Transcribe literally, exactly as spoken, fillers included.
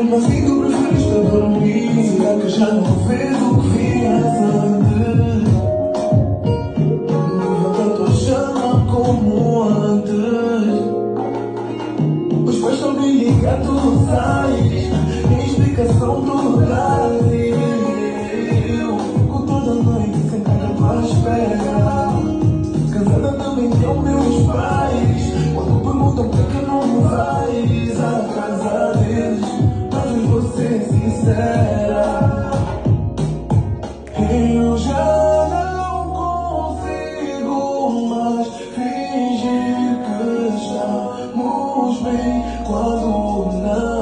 Assim tu preferiste dormir, já que já não fez o que vias antes. Levanta a tua chama como antes. Os pais só me ligam, tu sais. Tem explicação, tu dás. E eu fico toda noite sentada à tua espera. Cansada também tem meus pais. Quando perguntam por que não vais à casa deles, mas vou ser sincera, eu já não consigo mais fingir que estamos bem quando não.